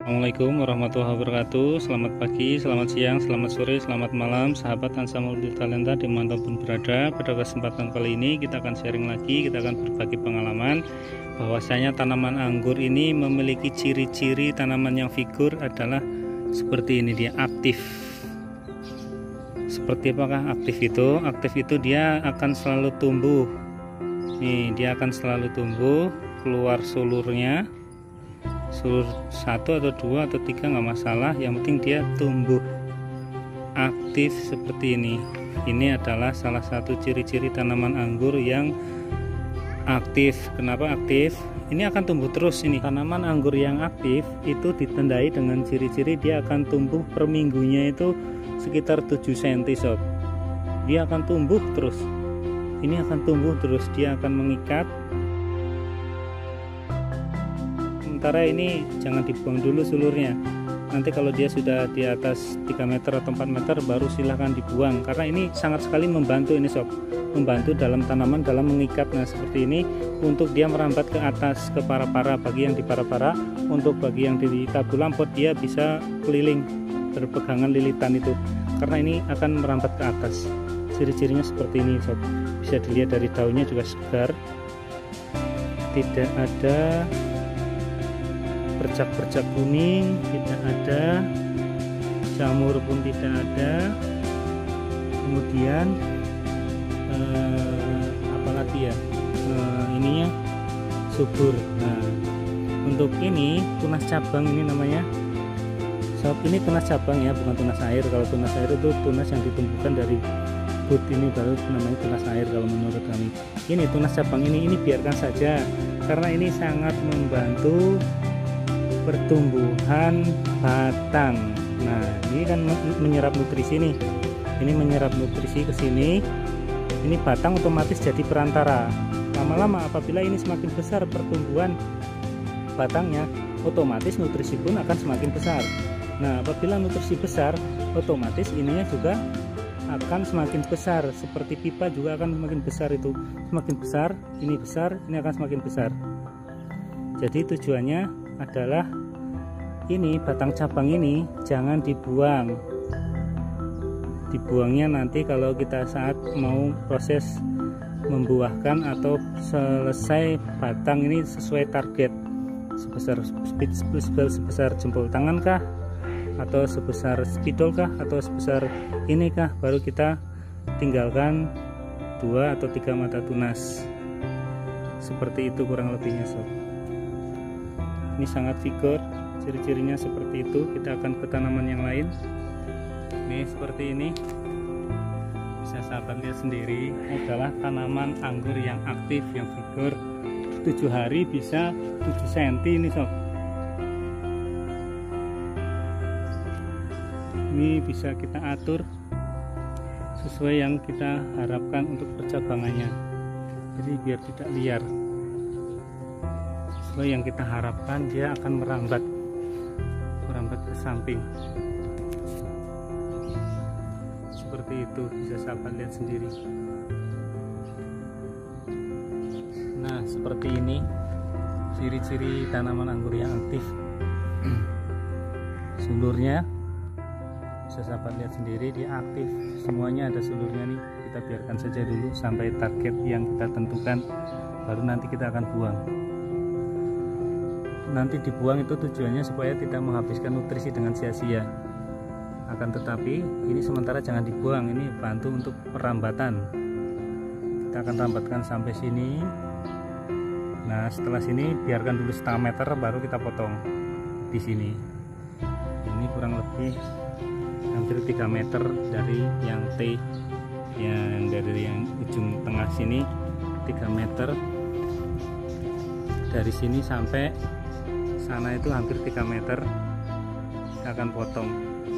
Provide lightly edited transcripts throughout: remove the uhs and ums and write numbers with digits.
Assalamualaikum warahmatullahi wabarakatuh. Selamat pagi, selamat siang, selamat sore, selamat malam sahabat Hansa Multitalenta dimanapun berada. Pada kesempatan kali ini kita akan sharing lagi, kita akan berbagi pengalaman bahwasanya tanaman anggur ini memiliki ciri-ciri tanaman yang figur adalah seperti ini, dia aktif. Seperti apakah aktif itu? Aktif itu dia akan selalu tumbuh. Nih, dia akan selalu tumbuh, keluar sulurnya. Sulur 1 atau 2 atau 3 nggak masalah, yang penting dia tumbuh aktif seperti ini. Ini adalah salah satu ciri-ciri tanaman anggur yang aktif. Kenapa aktif? Ini akan tumbuh terus ini. Tanaman anggur yang aktif itu ditandai dengan ciri-ciri dia akan tumbuh per minggunya itu sekitar 7 cm sob. Dia akan tumbuh terus. Ini akan tumbuh terus, dia akan mengikat. Sementara ini jangan dibuang dulu sulurnya. Nanti kalau dia sudah di atas 3 meter atau 4 meter baru silahkan dibuang, karena ini sangat sekali membantu ini sob, membantu dalam tanaman dalam mengikat. Nah seperti ini untuk dia merambat ke atas, ke para-para. Bagi yang di para-para, untuk bagi yang di tabu lampot dia bisa keliling berpegangan lilitan itu, karena ini akan merambat ke atas. Ciri-cirinya seperti ini sob, bisa dilihat dari daunnya juga segar, tidak ada bercak-bercak kuning, tidak ada jamur pun tidak ada. Kemudian apalagi ya, ininya subur. Nah untuk ini tunas cabang, ini namanya sob, ini tunas cabang ya, bukan tunas air. Kalau tunas air itu tunas yang ditumbuhkan dari bud, ini baru namanya tunas air kalau menurut kami. Ini tunas cabang, ini biarkan saja, karena ini sangat membantu pertumbuhan batang. Nah ini kan menyerap nutrisi nih, ini menyerap nutrisi ke sini, ini batang otomatis jadi perantara. Lama-lama apabila ini semakin besar pertumbuhan batangnya, otomatis nutrisi pun akan semakin besar. Nah apabila nutrisi besar, otomatis ininya juga akan semakin besar. Seperti pipa juga akan semakin besar, itu semakin besar, ini akan semakin besar. Jadi tujuannya adalah ini batang cabang ini jangan dibuang. Dibuangnya nanti kalau kita saat mau proses membuahkan atau selesai batang ini sesuai target, sebesar jempol tangan kah, atau sebesar spidol kah, atau sebesar ini kah, baru kita tinggalkan 2 atau 3 mata tunas. Seperti itu kurang lebihnya sob. Ini sangat figur, ciri-cirinya seperti itu. Kita akan ke tanaman yang lain. Ini seperti ini, bisa sahabat lihat sendiri. Ini adalah tanaman anggur yang aktif, yang figur. 7 hari bisa 7 cm ini sob. Ini bisa kita atur sesuai yang kita harapkan untuk percabangannya, jadi biar tidak liar. Sesuai yang kita harapkan, dia akan merambat ke samping seperti itu, bisa sahabat lihat sendiri. Nah seperti ini ciri-ciri tanaman anggur yang aktif. Sulurnya bisa sahabat lihat sendiri, dia aktif, semuanya ada sulurnya nih. Kita biarkan saja dulu sampai target yang kita tentukan, baru nanti kita akan buang. Nanti dibuang itu tujuannya supaya tidak menghabiskan nutrisi dengan sia-sia. Akan tetapi ini sementara jangan dibuang, ini bantu untuk perambatan. Kita akan rambatkan sampai sini. Nah setelah sini biarkan dulu setengah meter, baru kita potong di sini. Ini kurang lebih hampir 3 meter dari yang T, yang dari yang ujung tengah sini 3 meter. Dari sini sampai sana itu hampir 3 meter. Kita akan potong.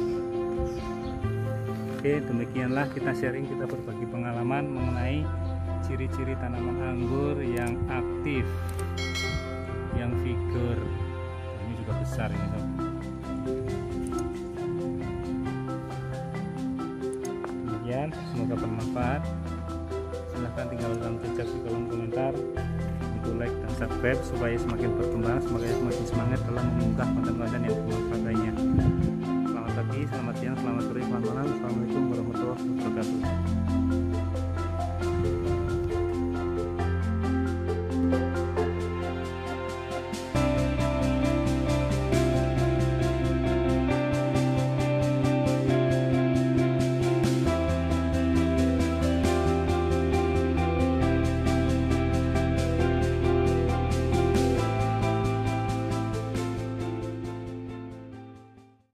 Oke, demikianlah kita sharing, kita berbagi pengalaman mengenai ciri-ciri tanaman anggur yang aktif, yang figur. Ini juga besar ini sob. Demikian, semoga bermanfaat. Silahkan tinggalkan jejak di kolom komentar. like dan subscribe supaya semakin berkembang, supaya semakin semangat dalam mengunggah konten-konten yang